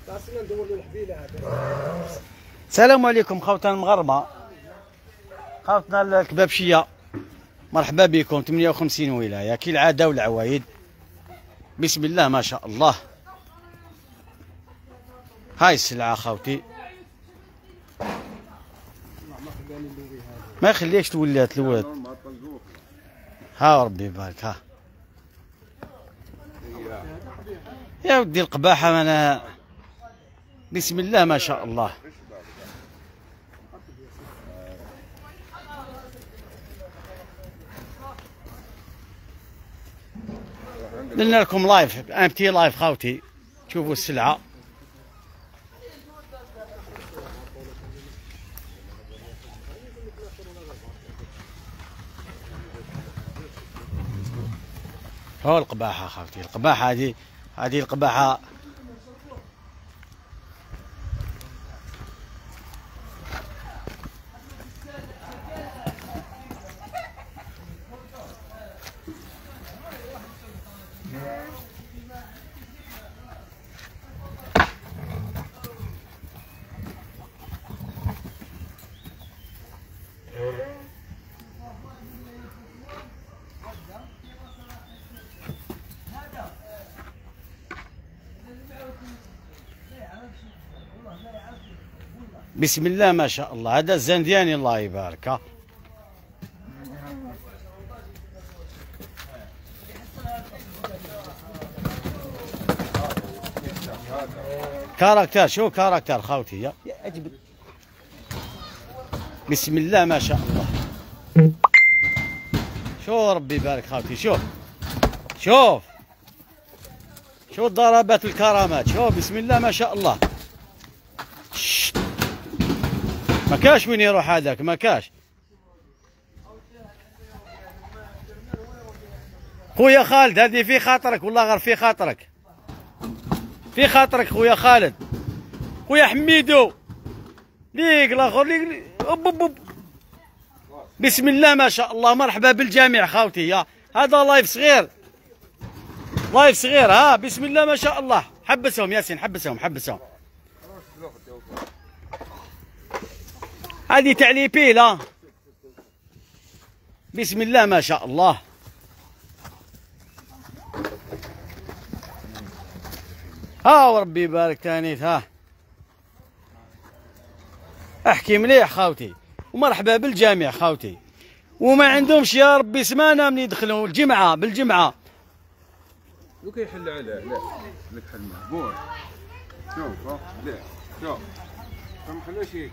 السلام عليكم خوتنا المغاربه، خوتنا الكبابشيه، مرحبا بكم. 58 ولايه كالعاده والعوايد. بسم الله ما شاء الله. هاي السلعه خوتي، ما يخليكش تولات الولد. ها ربي يبارك. ها يا ودي القباحه. انا بسم الله ما شاء الله. قلنا لكم لايف، امتي لايف خاوتي. شوفوا السلعه. هو القباحه خاوتي، القباحه هذه القباحه. بسم الله ما شاء الله. هذا الزندياني الله يبارك. كاركتر، شو كاركتر خوتي. يا بسم الله ما شاء الله. شو ربي يبارك خوتي. شوف ضربات الكرامات. شوف بسم الله ما شاء الله. ما كاش وين يروح هذاك، ما كاش. خويا خالد هذه في خاطرك والله، غير في خاطرك، في خاطرك خويا خالد. خويا حميدو ليك الاخر ليك. بسم الله ما شاء الله. مرحبا بالجميع خاوتي. يا هذا لايف صغير، لايف صغير. ها بسم الله ما شاء الله. حبسهم ياسين، حبسهم. هذه تاع لي بيلا. بسم الله ما شاء الله. ها وربي يبارك تانيت. ها احكي مليح خاوتي، ومرحبا بالجميع خاوتي. وما عندهمش يا ربي سمانه من يدخلوا الجمعه بالجمعه. لو كيحل عليه لا لك حل مهبول. شوف لا شوف ما خلوش هيك.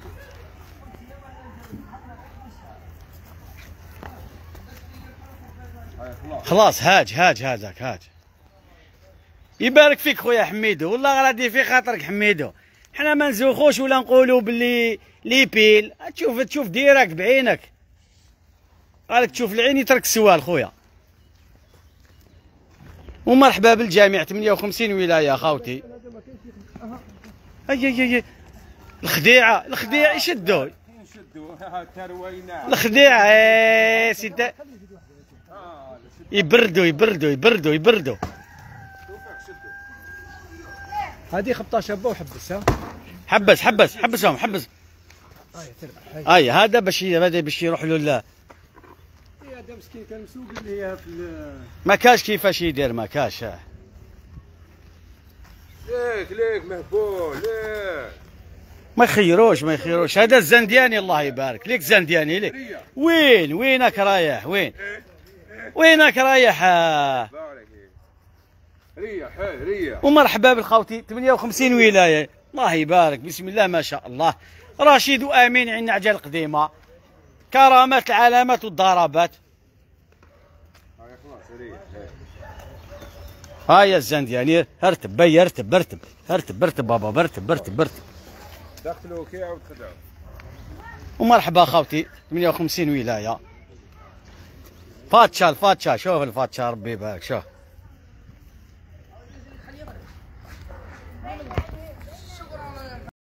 خلاص هاج هذاك. يبارك فيك خويا حميدو، والله غادي في خاطرك حميدو. حنا ما نزوخوش ولا نقولوا باللي لي بيل. تشوف ديرك بعينك، قالك تشوف العين يترك السوال خويا. ومرحبا بالجميع. 58 ولايه خاوتي. اي الخديعه يشدوا الخديعه سيدي. يبردوا. هذه خبطه شابه وحبسها. حبسهم. اي هذا باش يروح له. لا هذا مسكين كان مسوق اللي هي ما كاش كيفاش يدير، ما كاش. ليك مهبول ليك. ما يخيروش. هذا الزندياني الله يبارك ليك. زندياني ليك. وينك رايح؟ وينك رايح؟ ريح. ومرحبا بالخوتي. 58 ولايه الله يبارك. بسم الله ما شاء الله. رشيد وامين عندنا عجل قديمه، كرامات العلامات والضربات. هاي الزندياني. ارتب بابا، برتب. دخلوا كيع وتخدعوا. ومرحبا خوتي. 58 ولايه. فاتشا شوف الفاتشا ربي يبارك. شوف